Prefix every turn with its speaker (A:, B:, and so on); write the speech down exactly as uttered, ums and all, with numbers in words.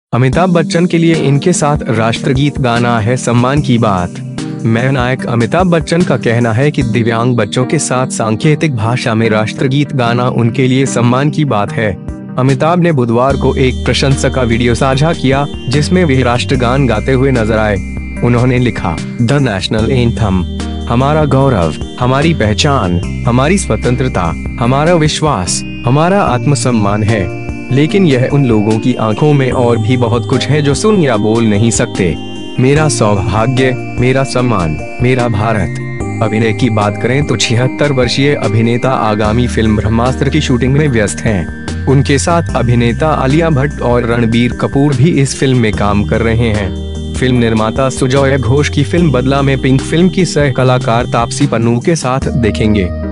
A: अमिताभ बच्चन के लिए इनके साथ राष्ट्रगीत गाना है सम्मान की बात। महानायक अमिताभ बच्चन का कहना है कि दिव्यांग बच्चों के साथ सांकेतिक भाषा में राष्ट्रगीत गाना उनके लिए सम्मान की बात है। अमिताभ ने बुधवार को एक प्रशंसा का वीडियो साझा किया जिसमें वे राष्ट्रगान गाते हुए नजर आए। उन्होंने लिखा, द नेशनल एंथम हमारा गौरव, हमारी पहचान, हमारी स्वतंत्रता, हमारा विश्वास, हमारा आत्मसम्मान है। लेकिन यह उन लोगों की आंखों में और भी बहुत कुछ है जो सुन या बोल नहीं सकते। मेरा सौभाग्य, मेरा सम्मान, मेरा भारत। अभिनय की बात करें तो छिहत्तर वर्षीय अभिनेता आगामी फिल्म ब्रह्मास्त्र की शूटिंग में व्यस्त हैं। उनके साथ अभिनेता आलिया भट्ट और रणबीर कपूर भी इस फिल्म में काम कर रहे हैं। फिल्म निर्माता सुजॉय घोष की फिल्म बदला में पिंक फिल्म की सह कलाकार तापसी पन्नू के साथ देखेंगे।